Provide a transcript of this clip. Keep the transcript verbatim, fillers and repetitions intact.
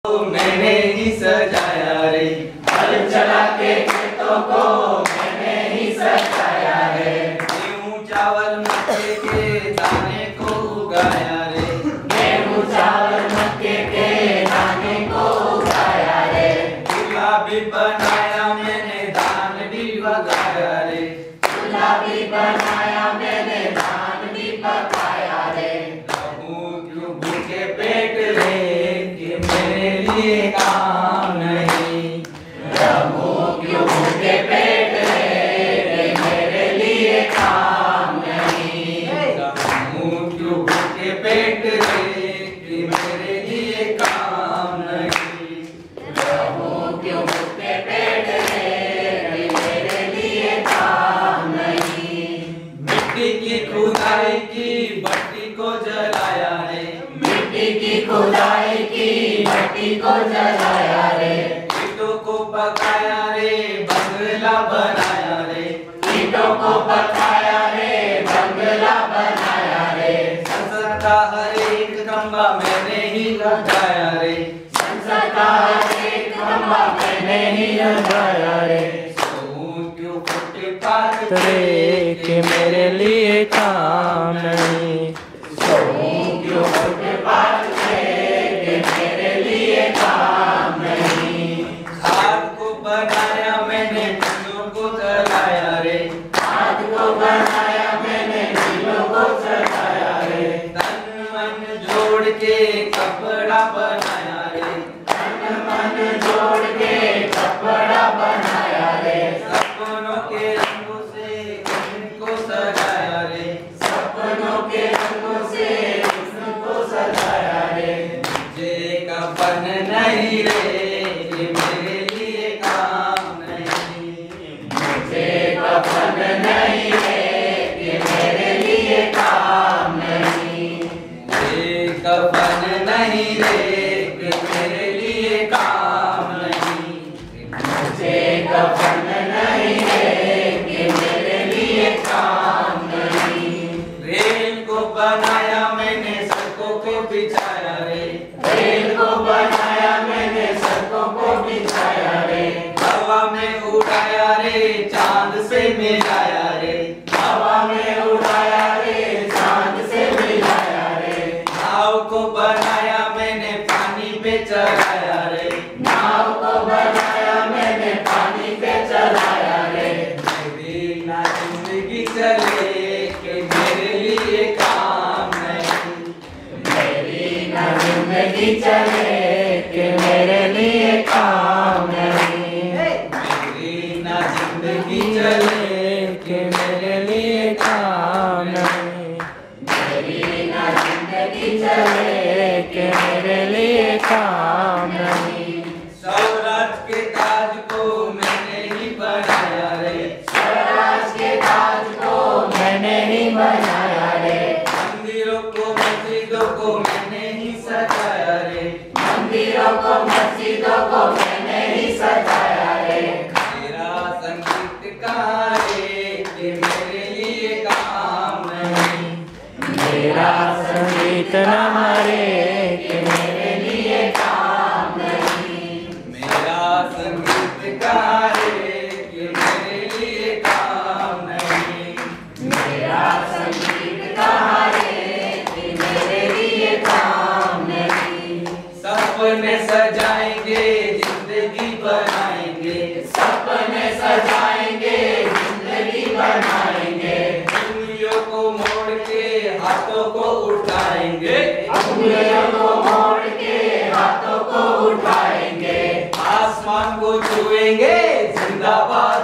मैंने ही सजाया रे, हल चला के खेतों को मैंने ही सजाया रे। गेहूं चावल मक्के के दाने को उगाया रे, गेहूं चावल मक्के के दाने को उगाया रे। चूल्हा भी बनाया मैंने धान भी पकाया रे, चूल्हा भी बनाया मैंने धान भी पकाया रे। रहूं क्यों भूखे पेट रे, कि मेरे लिए काम नहीं। रहूं क्यों भूखे पेट रे, कि मेरे लिए काम नहीं। रहूं क्यों भूखे पेट रे, कि मेरे लिए काम नहीं। रहूं क्यों भूखे पेट रे, कि मेरे लिए काम नहीं। मिट्टी की खुदाई की भट्टी को जलाया रे, मिट्टी की खुदाई की भट्टी को जलाया रे। ईंटों को पकाया रे, बंगला बनाया रे, ईंटों को पकाया रे, बंगला बनाया रे। संसद का हर एक खंबा मैंने ही लगाया रे, संसद का एक खंबा मैंने ही लगाया रे। सोऊं क्यों फुटपाथ रे कि मेरे लिए काम नहीं। सोऊं क्यों फुटपाथ पे, कि मेरे लिए काम नहीं। खाद को बनाया मैंने, फूलों को जलाया रे, हाथ को बनाया मैंने, दिलों को सजाया रे। तन मन जोड़ के कपड़ा बनाया रे, तन मन जोड़ के कपड़ा बनाया रे। सपनों के रंगों से इनको सजाया रे, सपनों के रंगों से उसको सजाया रे। मुझे कफन नहीं रे, ये मेरे लिए काम नहीं। मुझे कफन नहीं रे, कि मेरे लिए काम नहीं। मुझे कफन नहीं रे, कि मेरे लिए काम नहीं। मुझे कफन नहीं रे, कि मेरे लिए काम नहीं। रेल को बनाया मैंने, सड़कों को बिछाया रे, रेल को बनाया मैंने, सड़कों को बिछाया रे। हवा में उड़ाया रे, चांद से मिलाया रे, हवा में उड़ाया रे, चांद से मिलाया रे। नाव को बनाया मैंने, पानी पे चलाया रे, नाव को बनाया मैंने, पानी पे चलाया रे। मेरी ना जिंदगी चले, कि मेरे लिए काम नहीं। मेरी ना जिंदगी चले, कि मेरे लिए काम नहीं। मेरी ना जिंदगी चले, कि मेरे लिए काम नहीं। मेरी ना जिंदगी चले, कि मेरे लिए काम नहीं। स्वराज के ताज को मैंने ही बनाया रे, स्वराज के ताज को मैंने ही बनाया रे। मंदिरों को मस्जिदों को मैंने ही सजाया रे, मंदिरों को मस्जिदों को मैंने ही सजाया रे। मेरा संगीतकार रे, कि मेरे लिए काम नहीं। मेरा संगीत न मरे, कि मेरे लिए काम नहीं। मेरा संगीतकार रे, कि मेरे लिए काम नहीं। मेरा संगीत कहाँ रे, कि मेरे लिए काम नहीं। सपने सजाएंगे, जिंदगी बनाएंगे, सपने सजाएंगे, जिंदगी बनाएंगे। उंगलियों को मोड़ के हाथों को उठाएंगे, उंगलियों को मोड़ के हाथों को उठाएंगे। आसमान को छुएंगे, जिंदाबाद